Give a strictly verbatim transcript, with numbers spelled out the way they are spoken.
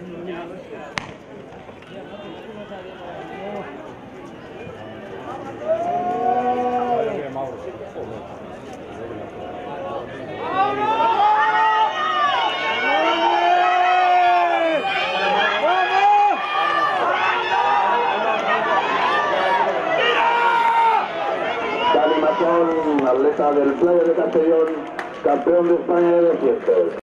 Dani Machón, atleta del Playa de Castellón, campeón de España de doscientos.